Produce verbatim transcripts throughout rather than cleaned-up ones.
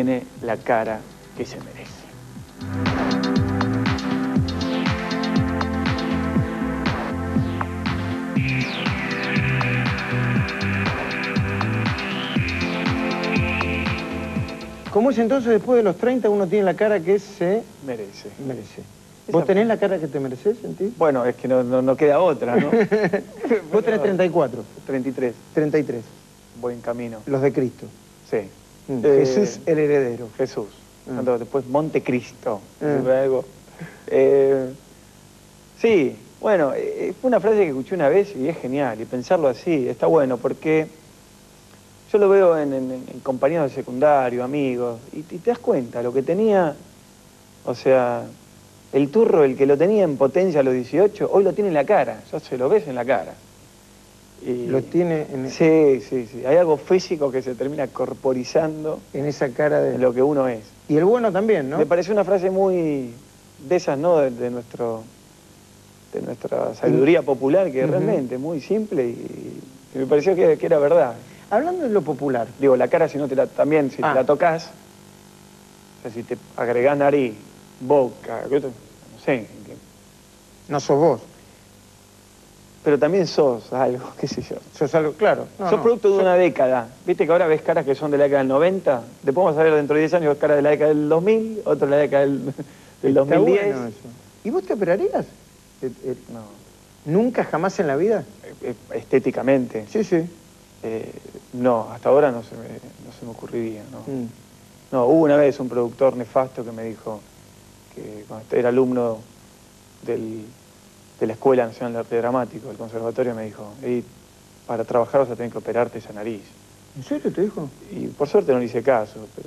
tiene la cara que se merece. ¿Cómo es entonces después de los treinta uno tiene la cara que se Merece. merece? Esa... ¿Vos tenés la cara que te mereces, sentís? Bueno, es que no, no, no queda otra, ¿no? Vos tenés treinta y cuatro. treinta y tres. treinta y tres. Buen camino. Los de Cristo. Sí. Mm. Eh, Jesús el heredero. Jesús. Ah. Entonces, después Montecristo. Ah. Algo. Eh, sí, bueno, eh, fue una frase que escuché una vez y es genial. Y pensarlo así está bueno porque yo lo veo en, en, en compañeros de secundario, amigos, y, y te das cuenta, lo que tenía, o sea, el turro, el que lo tenía en potencia a los dieciocho, hoy lo tiene en la cara, ya se lo ves en la cara. Y lo tiene en... Sí, sí, sí. Hay algo físico que se termina corporizando en esa cara de... en lo que uno es. Y el bueno también, ¿no? Me pareció una frase muy de esas, ¿no? De, de nuestro de nuestra sabiduría popular, que uh-huh. realmente muy simple y, y me pareció que, que era verdad. Hablando de lo popular. Digo, la cara si no te la, también, si ah. te la tocas, o sea, si te agregás nariz, boca, no sé. No sos vos. Pero también sos algo, qué sé yo. Sos algo, claro. No, sos no. producto de sos... una década. Viste que ahora ves caras que son de la década del noventa. Después vamos a ver dentro de diez años caras de la década del dos mil, otro de la década del, del dos mil diez. Bueno eso. ¿Y vos te operarías? Eh, eh, no. ¿Nunca, jamás en la vida? Eh, estéticamente. Sí, sí. Eh, no, hasta ahora no se me, no se me ocurriría. ¿No? Mm. no, hubo una vez un productor nefasto que me dijo que cuando era alumno del... de la Escuela Nacional de Arte Dramático, del Conservatorio, me dijo, y para trabajar vas a tener que operarte esa nariz. ¿En serio te dijo? Y por suerte no le hice caso, pero...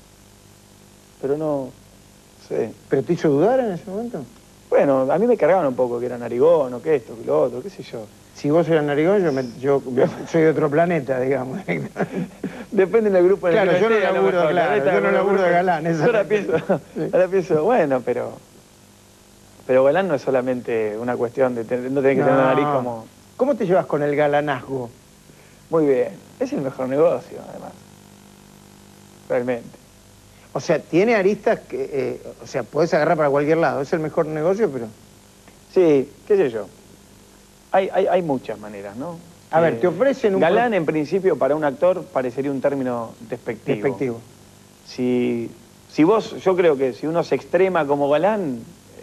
pero no... sé. ¿Pero te hizo dudar en ese momento? Bueno, a mí me cargaban un poco, que era narigón, o que esto, que lo otro, qué sé yo. Si vos eras narigón, yo, me, yo soy de otro planeta, digamos. Depende del grupo en el claro, que yo no esté, laburo, mejor, claro, yo no laburo de galán. Yo ahora pienso, sí. ahora pienso, bueno, pero... Pero galán no es solamente una cuestión de tener, no tener que no. tener una nariz como... ¿Cómo te llevas con el galanazgo? Muy bien. Es el mejor negocio, además. Realmente. O sea, tiene aristas que... Eh, o sea, podés agarrar para cualquier lado. Es el mejor negocio, pero... Sí, qué sé yo. Hay, hay, hay muchas maneras, ¿no? A eh, ver, te ofrecen un... Galán, en principio, para un actor, parecería un término despectivo. Despectivo. Si, si vos... Yo creo que si uno se extrema como galán...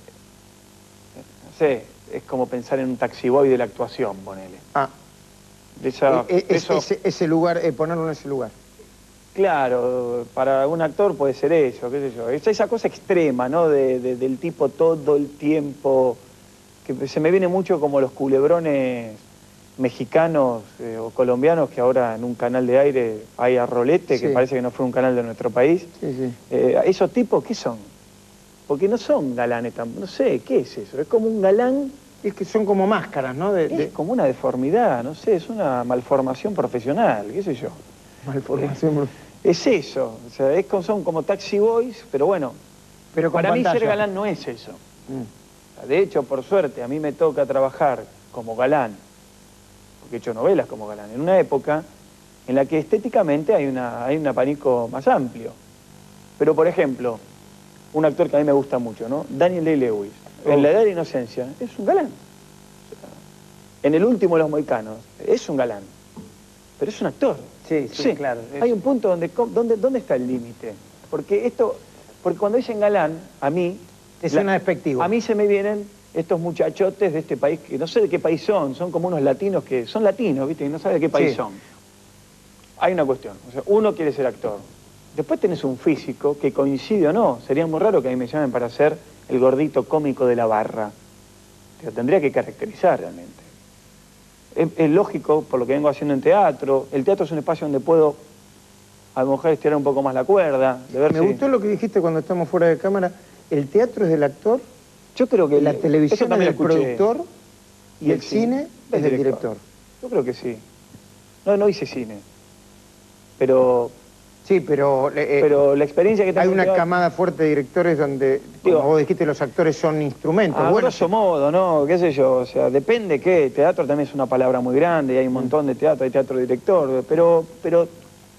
Sí, es como pensar en un taxiboy de la actuación, ponele. Ah. De esa, e, e, eso, ese, ese lugar, eh, ponerlo en ese lugar. Claro, para un actor puede ser eso, qué sé yo. Esa, esa cosa extrema, ¿no? De, de, del tipo todo el tiempo, que se me viene mucho como los culebrones mexicanos eh, o colombianos, que ahora en un canal de aire hay a rolete, sí. Que parece que no fue un canal de nuestro país. Sí, sí. Eh, ¿esos tipos qué son? Porque no son galanes tampoco, no sé, ¿qué es eso? Es como un galán... Es que son como máscaras, ¿no? De, es de... como una deformidad, no sé, es una malformación profesional, qué sé yo. Malformación... Es, es eso, o sea, es como, son como taxi boys, pero bueno, pero para pantalla. mí ser galán no es eso. Mm. De hecho, por suerte, a mí me toca trabajar como galán, porque he hecho novelas como galán, en una época en la que estéticamente hay, una, hay un abanico más amplio. Pero, por ejemplo... un actor que a mí me gusta mucho, ¿no? Daniel Day-Lewis. Oh. En La Edad de la Inocencia es un galán. O sea, en El Último de los Mohicanos es un galán. Pero es un actor. Sí, sí, sí, claro. Hay un punto donde, donde, ¿dónde está el límite? Porque esto, porque cuando dicen galán, a mí... Te suena despectivo. A mí se me vienen estos muchachotes de este país, que no sé de qué país son, son como unos latinos que... Son latinos, ¿viste? Y no sabe de qué país sí. son. Hay una cuestión. O sea, uno quiere ser actor. Después tenés un físico que coincide o no. Sería muy raro que a mí me llamen para ser el gordito cómico de la barra. Pero tendría que caracterizar realmente. Es, es lógico, por lo que vengo haciendo en teatro. El teatro es un espacio donde puedo, a lo mejor, estirar un poco más la cuerda. De ver me si... gustó lo que dijiste cuando estamos fuera de cámara. ¿El teatro es del actor? Yo creo que... La el, televisión es del productor y, y el, el cine, cine es del director. director. Yo creo que sí. No, no hice cine. Pero... Sí, pero... Eh, pero la experiencia que tengo... Hay una teatro, camada fuerte de directores donde, digo, como vos dijiste, los actores son instrumentos. A bueno, grosso modo, ¿no? Qué sé yo, o sea, depende qué. Teatro también es una palabra muy grande y hay un montón de teatro, hay teatro director, pero, pero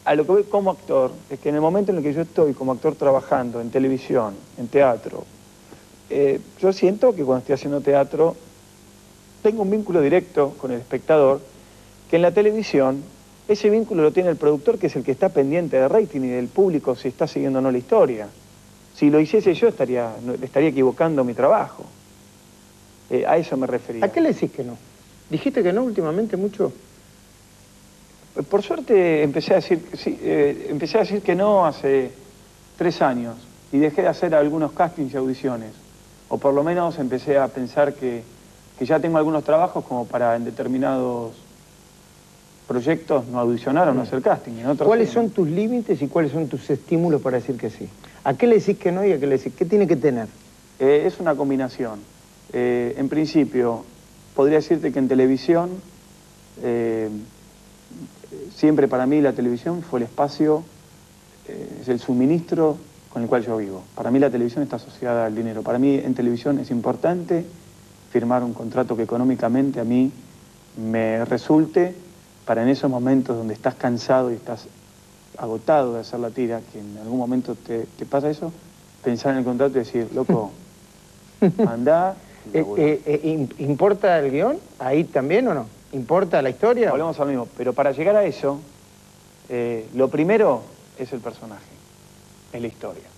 a lo que voy como actor es que en el momento en el que yo estoy como actor trabajando en televisión, en teatro, eh, yo siento que cuando estoy haciendo teatro tengo un vínculo directo con el espectador, que en la televisión ese vínculo lo tiene el productor, que es el que está pendiente de rating y del público si está siguiendo o no la historia. Si lo hiciese yo estaría, estaría equivocando mi trabajo. Eh, a eso me refería. ¿A qué le decís que no? ¿Dijiste que no últimamente mucho? Por suerte empecé a decir, sí, eh, empecé a decir que no hace tres años y dejé de hacer algunos castings y audiciones. O por lo menos empecé a pensar que, que ya tengo algunos trabajos como para en determinados proyectos no audicionar o no hacer casting. En otros ¿Cuáles sí, son ¿no? tus límites y cuáles son tus estímulos para decir que sí? ¿A qué le decís que no y a qué le decís? ¿Qué tiene que tener? Eh, es una combinación. Eh, en principio, podría decirte que en televisión, eh, siempre para mí la televisión fue el espacio, eh, es el suministro con el cual yo vivo. Para mí la televisión está asociada al dinero. Para mí en televisión es importante firmar un contrato que económicamente a mí me resulte, para en esos momentos donde estás cansado y estás agotado de hacer la tira, que en algún momento te, te pasa eso, pensar en el contrato y decir, loco, andá. Eh, eh, eh, ¿Importa el guión ahí también o no? ¿Importa la historia? Volvemos al mismo, pero para llegar a eso, eh, lo primero es el personaje, es la historia.